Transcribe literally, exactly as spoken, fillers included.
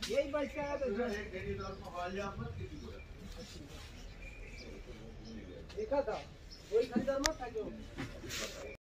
यही बच्चा है तो देखा था वही खरीदार मत था क्यों